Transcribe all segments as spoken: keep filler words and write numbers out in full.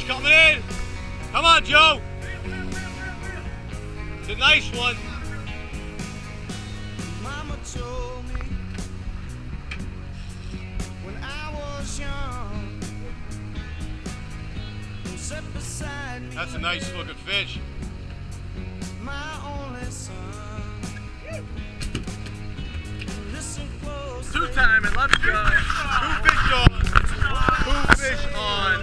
coming in. Come on, Joe. It's a nice one. Mama told me when I was young, sat beside me. That's a nice looking fish. My only son. Listen close. Two time and let's go. Two fish on. Two fish on.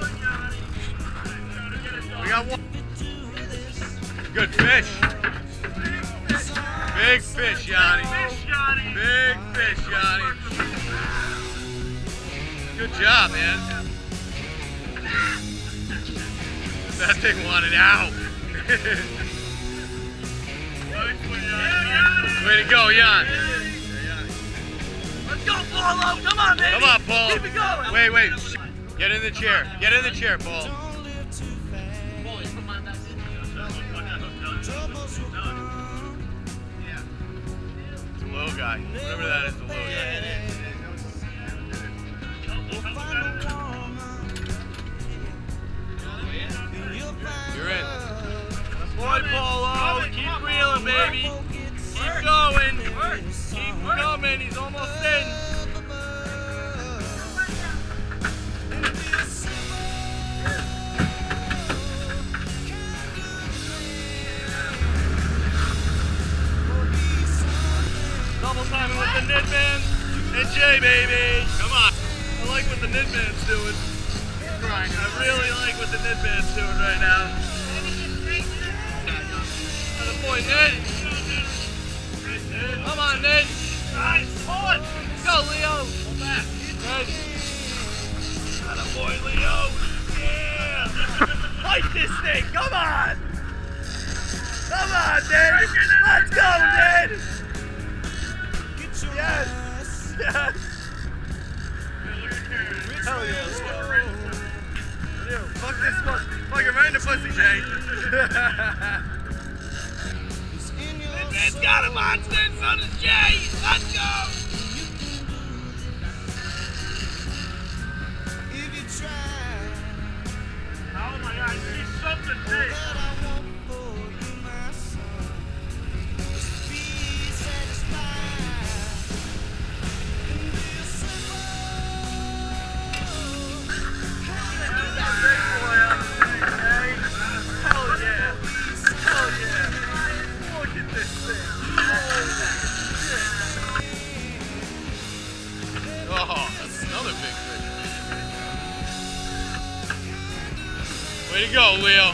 We got one. Good fish. Big fish, Yanni. Big fish, Yanni. Good job, man. That thing wanted out. Way to go, Jan. Let's go, Paulo. Come on, baby. Come on, Paul. Keep it going. Wait, wait. Get in the chair. Get in the chair, Paul. It's a low guy. Whatever that is, the low guy. You're in. Boy, Paulo. Keep reeling, baby. Keep going. Keep coming. He's almost in. Double timing with the Nidman and Jay, baby. Come on. I like what the Nidman's doing. I really like what the Nidman's doing right now. And the boy Nid. Come on, Nid. Nice. Let's go, Leo. Pull back. Nid. And the boy Leo. Yeah. Fight this thing. Come on. Come on, Nid. Let's go, Nid. Yes. Yes. Hell yeah, let's go. Ew, fuck this one. Fuck it right in the pussy, Jay. It's got a monster and so does Jay. Let's go. If you try, Oh my God, he's something big. that I won't for you, my son. Just be satisfied and be simple. Hell yeah. Hell yeah. Look at this thing. Oh, that's another big fish. Way to go, Leo.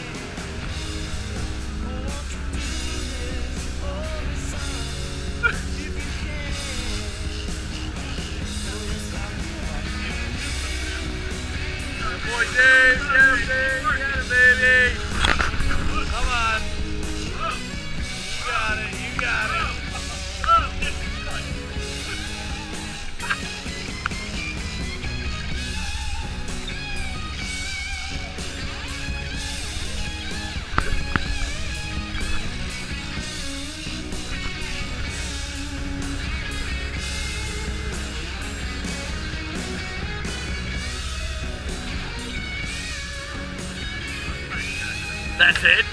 Boy Dave, get him, Dave, get him, baby. Come on. You got it, you got it. That's it.